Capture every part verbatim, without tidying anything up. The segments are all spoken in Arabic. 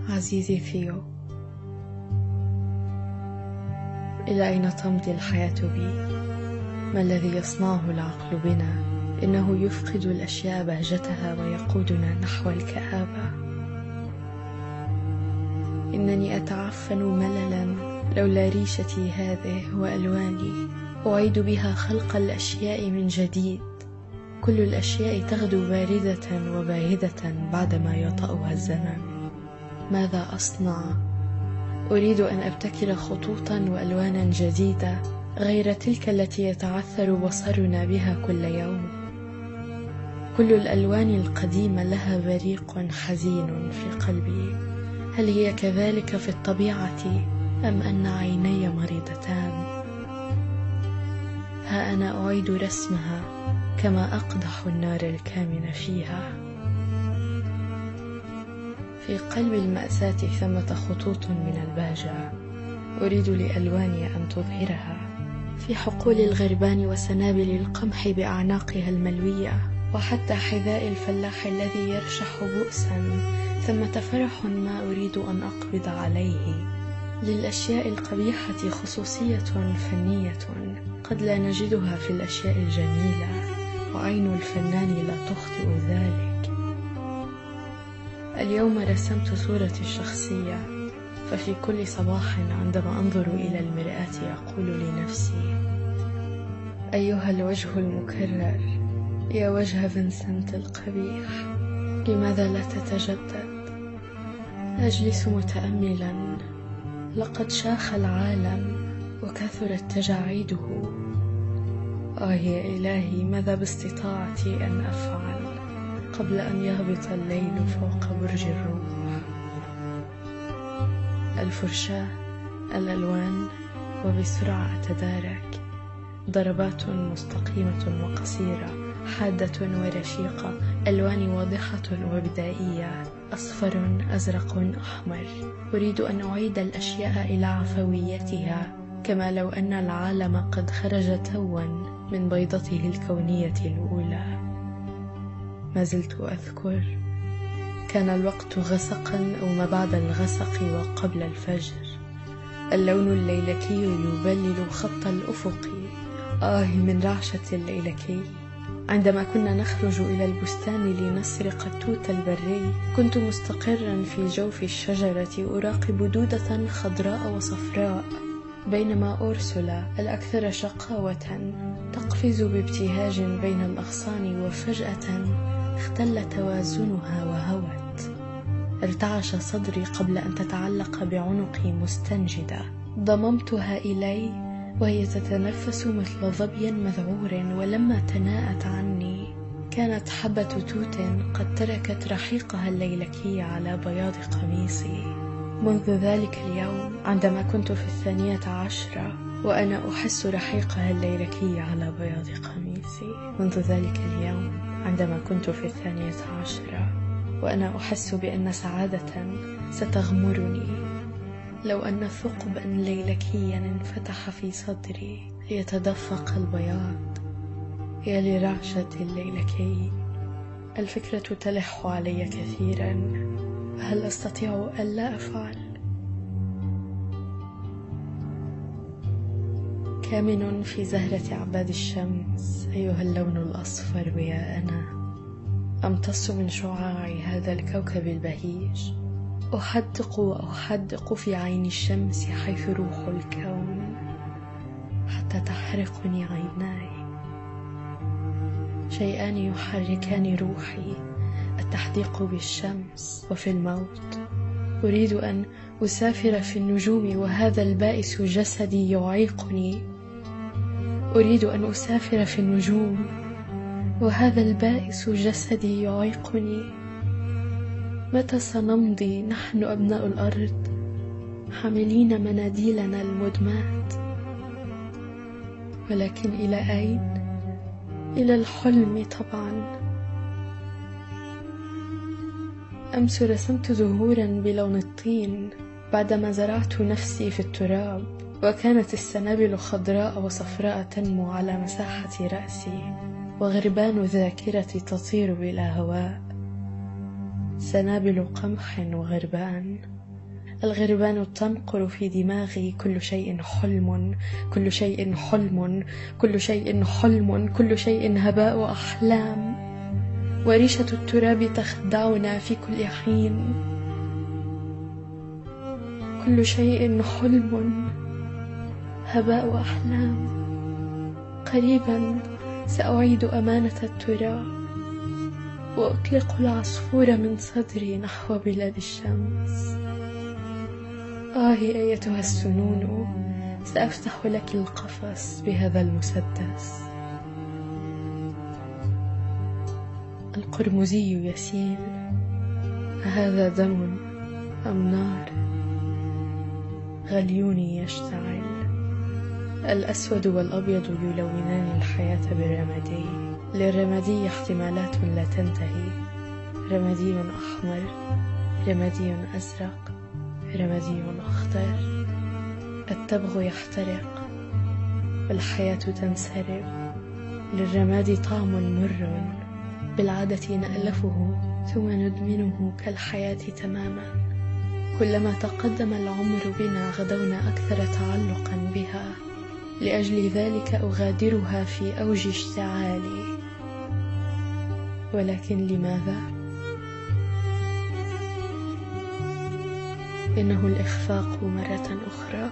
عزيزي ثيو، إلى أين تمضي الحياة بي؟ ما الذي يصنعه العقل بنا؟ إنه يفقد الأشياء بهجتها ويقودنا نحو الكآبة. إنني أتعفن مللا لولا ريشتي هذه وألواني، أعيد بها خلق الأشياء من جديد. كل الأشياء تغدو باردة وباهدة بعدما يطأها الزمن. ماذا أصنع؟ أريد أن أبتكر خطوطا وألوانا جديدة غير تلك التي يتعثر بصرنا بها كل يوم. كل الألوان القديمة لها بريق حزين في قلبي. هل هي كذلك في الطبيعة أم أن عيني مريضتان؟ ها أنا أعيد رسمها كما أقدح النار الكامنة فيها. في قلب المأساة ثمة خطوط من البهجة، أريد لألواني أن تظهرها. في حقول الغربان وسنابل القمح بأعناقها الملوية، وحتى حذاء الفلاح الذي يرشح بؤسا، ثمة فرح ما أريد أن أقبض عليه. للأشياء القبيحة خصوصية فنية قد لا نجدها في الأشياء الجميلة، وعين الفنان لا تخطئ ذلك. اليوم رسمت صورتي الشخصية، ففي كل صباح عندما أنظر إلى المرآة أقول لنفسي: أيها الوجه المكرر، يا وجه فينسنت القبيح، لماذا لا تتجدد؟ أجلس متأملا، لقد شاخ العالم وكثرت تجاعيده. آه يا إلهي، ماذا باستطاعتي أن أفعل قبل أن يهبط الليل فوق برج الروح؟ الفرشاة، الألوان، وبسرعة أتدارك ضربات مستقيمة وقصيرة، حادة ورشيقة، ألوان واضحة وبدائية، أصفر، أزرق، أحمر. أريد أن أعيد الأشياء إلى عفويتها، كما لو أن العالم قد خرج توا من بيضته الكونية الأولى. ما زلت أذكر، كان الوقت غسقا أو ما بعد الغسق وقبل الفجر. اللون الليلكي يبلل خط الأفق. آه من رعشة الليلكي. عندما كنا نخرج إلى البستان لنسرق التوت البري، كنت مستقرا في جوف الشجرة أراقب دودة خضراء وصفراء، بينما أورسولا الأكثر شقاوة تقفز بابتهاج بين الأغصان، وفجأة اختل توازنها وهوت. ارتعش صدري قبل أن تتعلق بعنقي مستنجدة. ضممتها إلي وهي تتنفس مثل ظبي مذعور، ولما تناءت عني كانت حبة توت قد تركت رحيقها الليلكي على بياض قميصي. منذ ذلك اليوم، عندما كنت في الثانية عشرة وأنا أحس رحيقها الليلكي على بياض قميصي، منذ ذلك اليوم عندما كنت في الثانية عشرة وأنا أحس بأن سعادة ستغمرني، لو أن ثقبا ليلكيا انفتح في صدري ليتدفق البياض. يا لرعشة الليلكي، الفكرة تلح علي كثيرا، هل أستطيع ألا أفعل؟ كامن في زهرة عباد الشمس أيها اللون الأصفر يا أنا، أمتص من شعاع هذا الكوكب البهيج، أحدق وأحدق في عين الشمس حيث روح الكون، حتى تحرقني عيناي. شيئان يحركان روحي، التحديق بالشمس وفي الموت. أريد أن أسافر في النجوم وهذا البائس جسدي يعيقني. أريد أن أسافر في النجوم وهذا البائس جسدي يعيقني. متى سنمضي نحن أبناء الأرض حاملين مناديلنا المدمات؟ ولكن إلى أين؟ إلى الحلم طبعا. أمس رسمت زهورا بلون الطين بعدما زرعت نفسي في التراب، وكانت السنابل خضراء وصفراء تنمو على مساحة رأسي، وغربان الذاكرة تطير بلا هواء. سنابل قمح وغربان. الغربان تنقر في دماغي، كل شيء حلم، كل شيء حلم، كل شيء حلم، كل شيء هباء أحلام. وريشة التراب تخدعنا في كل حين، كل شيء حلم، هباء أحلام. قريبا سأعيد أمانة التراب وأطلق العصفور من صدري نحو بلاد الشمس. آه أيتها السنون، سأفتح لك القفص بهذا المسدس. القرمزي يسيل، أهذا دم أم نار؟ غليوني يشتعل. الأسود والأبيض يلونان الحياة بالرمادي. للرمادي احتمالات لا تنتهي، رمادي أحمر، رمادي أزرق، رمادي أخضر. التبغ يحترق والحياة تنسرب. للرماد طعم مر بالعادة نألفه ثم ندمنه كالحياة تماما. كلما تقدم العمر بنا غدونا أكثر تعلقا بها، لأجل ذلك أغادرها في أوج اشتعالي. ولكن لماذا؟ إنه الإخفاق مرة أخرى.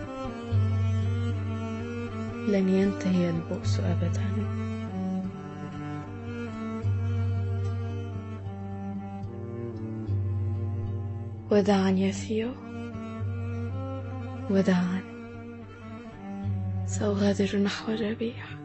لن ينتهي البؤس أبدا. وداعا يا ثيو، وداعا. سأغادر نحو الربيع.